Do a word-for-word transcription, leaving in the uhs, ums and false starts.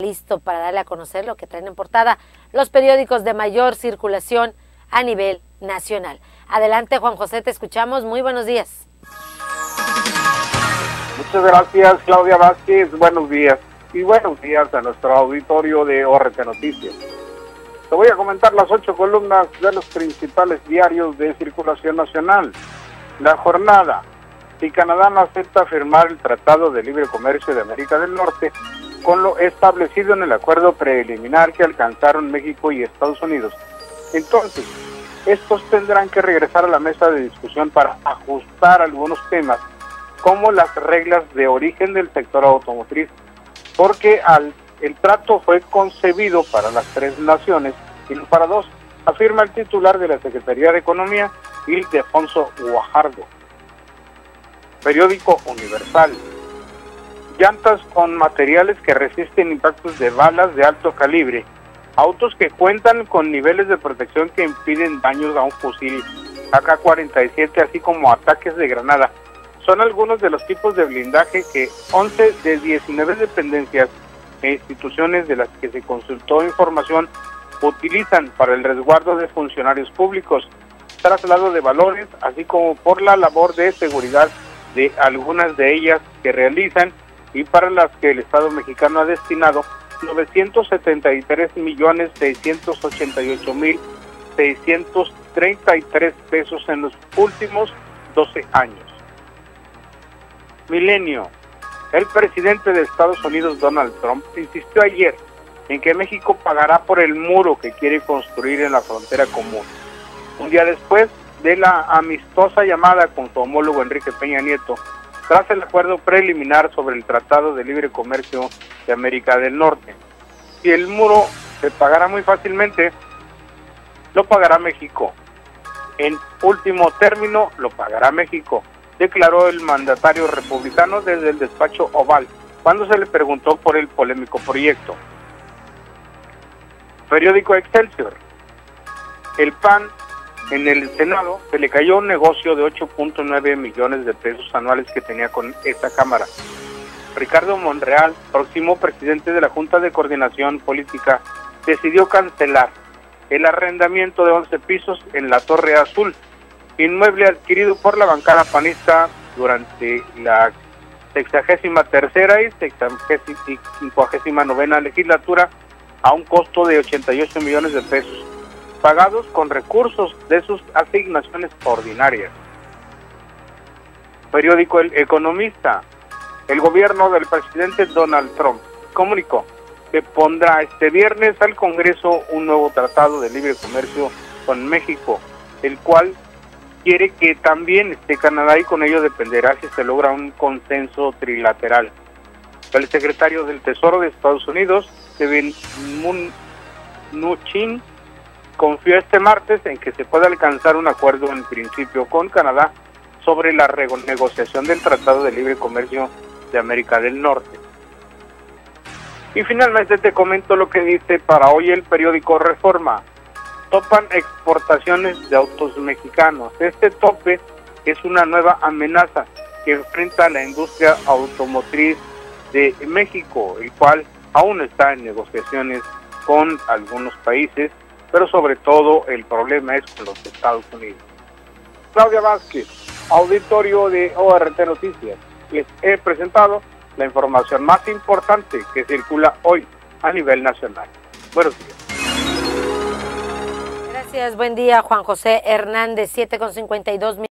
listo para darle a conocer lo que traen en portada los periódicos de mayor circulación a nivel nacional. Adelante, Juan José, te escuchamos. Muy buenos días. Muchas gracias, Claudia Vázquez. Buenos días. Y buenos días a nuestro auditorio de O R T Noticias. Te voy a comentar las ocho columnas de los principales diarios de circulación nacional. La jornada. Si Canadá no acepta firmar el Tratado de Libre Comercio de América del Norte, con lo establecido en el acuerdo preliminar que alcanzaron México y Estados Unidos, entonces estos tendrán que regresar a la mesa de discusión para ajustar algunos temas, como las reglas de origen del sector automotriz, porque al, el trato fue concebido para las tres naciones y no para dos, afirma el titular de la Secretaría de Economía, Ildefonso Guajardo. Periódico Universal. Llantas con materiales que resisten impactos de balas de alto calibre, autos que cuentan con niveles de protección que impiden daños a un fusil A K cuarenta y siete, así como ataques de granada. Son algunos de los tipos de blindaje que once de diecinueve dependencias e instituciones de las que se consultó información utilizan para el resguardo de funcionarios públicos, traslado de valores, así como por la labor de seguridad de algunas de ellas que realizan y para las que el Estado mexicano ha destinado novecientos setenta y tres millones seiscientos ochenta y ocho mil seiscientos treinta y tres pesos en los últimos doce años. Milenio. El presidente de Estados Unidos, Donald Trump, insistió ayer en que México pagará por el muro que quiere construir en la frontera común. Un día después de la amistosa llamada con su homólogo Enrique Peña Nieto, tras el acuerdo preliminar sobre el Tratado de Libre Comercio de América del Norte. Si el muro se pagará muy fácilmente, lo pagará México. En último término, lo pagará México, declaró el mandatario republicano desde el despacho Oval, cuando se le preguntó por el polémico proyecto. Periódico Excelsior. El P A N en el Senado se le cayó un negocio de ocho punto nueve millones de pesos anuales que tenía con esta Cámara. Ricardo Monreal, próximo presidente de la Junta de Coordinación Política, decidió cancelar el arrendamiento de once pisos en la Torre Azul, inmueble adquirido por la bancada panista durante la sexagésima tercera y cincuagésima novena legislatura a un costo de ochenta y ocho millones de pesos, pagados con recursos de sus asignaciones ordinarias. Periódico El Economista. El gobierno del presidente Donald Trump comunicó que pondrá este viernes al Congreso un nuevo tratado de libre comercio con México, el cual quiere que también esté Canadá y con ello dependerá si se logra un consenso trilateral. El secretario del Tesoro de Estados Unidos, Kevin Mnuchin, confió este martes en que se pueda alcanzar un acuerdo en principio con Canadá sobre la renegociación del Tratado de Libre Comercio de América del Norte. Y finalmente te comento lo que dice para hoy el periódico Reforma. Topan exportaciones de autos mexicanos. Este tope es una nueva amenaza que enfrenta a la industria automotriz de México, el cual aún está en negociaciones con algunos países, pero sobre todo el problema es con los Estados Unidos. Claudia Vázquez, auditorio de O R T Noticias, les he presentado la información más importante que circula hoy a nivel nacional. Buenos días. Gracias, buen día, Juan José Hernández, siete con cincuenta y dos minutos.